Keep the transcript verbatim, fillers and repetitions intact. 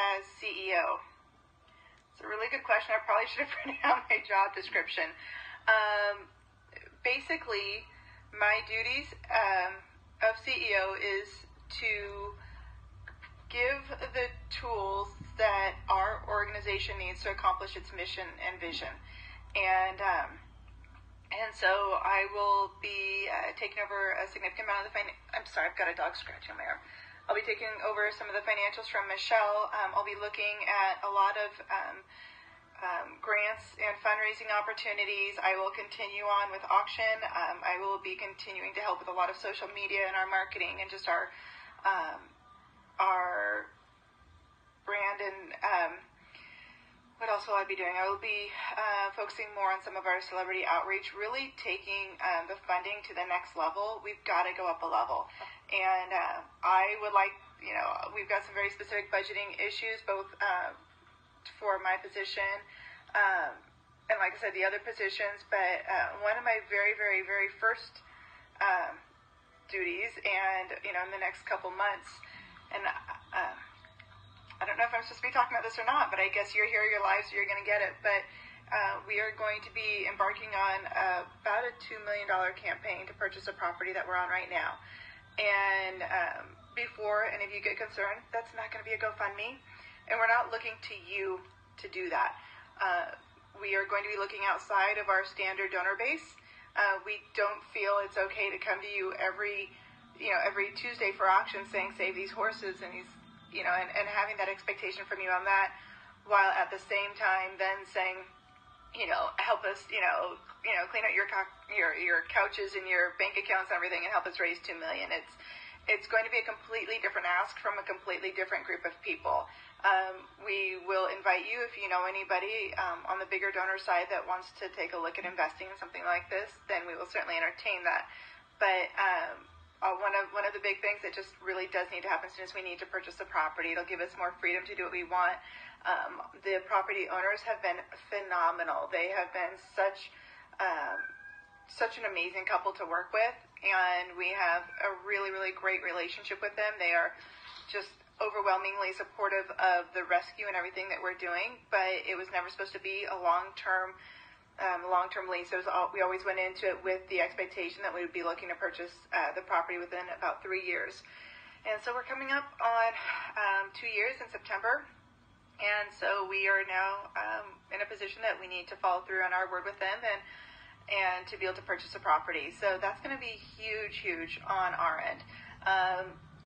as C E O? It's a really good question. I probably should have written out my job description. Um, basically, my duties um, of C E O is to give the tools that our organization needs to accomplish its mission and vision. And um, and so I will be uh, taking over a significant amount of the fin- I'm sorry, I've got a dog scratching on my arm. I'll be taking over some of the financials from Michelle. Um, I'll be looking at a lot of um, um, grants and fundraising opportunities. I will continue on with auction. Um, I will be continuing to help with a lot of social media and our marketing and just our um, our brand. And um, what else will I be doing? I will be uh, focusing more on some of our celebrity outreach, really taking um, the funding to the next level. We've got to go up a level. And uh, I would like, you know, we've got some very specific budgeting issues, both uh, for my position um, and, like I said, the other positions. But uh, one of my very, very, very first um, duties, and, you know, in the next couple months, and uh, I don't know if I'm supposed to be talking about this or not, but I guess you're here, you're live, so you're going to get it. But uh, we are going to be embarking on uh, about a two million dollars campaign to purchase a property that we're on right now. And um, before any of you get concerned, that's not going to be a GoFundMe. And we're not looking to you to do that. Uh, we are going to be looking outside of our standard donor base. Uh, we don't feel it's okay to come to you every, you know, every Tuesday for auction saying, save these horses and these, you know, and, and having that expectation from you on that, while at the same time then saying, you know, help us, you know, you know, clean out your co- your your couches and your bank accounts and everything, and help us raise two million. It's it's going to be a completely different ask from a completely different group of people. Um, we will invite you, if you know anybody um, on the bigger donor side that wants to take a look at investing in something like this, then we will certainly entertain that. But um, Uh, one of one of the big things that just really does need to happen soon is we need to purchase a property. It'll give us more freedom to do what we want. Um, the property owners have been phenomenal. They have been such um, such an amazing couple to work with, and we have a really, really great relationship with them. They are just overwhelmingly supportive of the rescue and everything that we're doing, but it was never supposed to be a long-term Um, long-term lease. It was all, we always went into it with the expectation that we would be looking to purchase uh, the property within about three years. And so we're coming up on um, two years in September. And so we are now um, in a position that we need to follow through on our word with them and and to be able to purchase a property. So that's going to be huge, huge on our end. Um,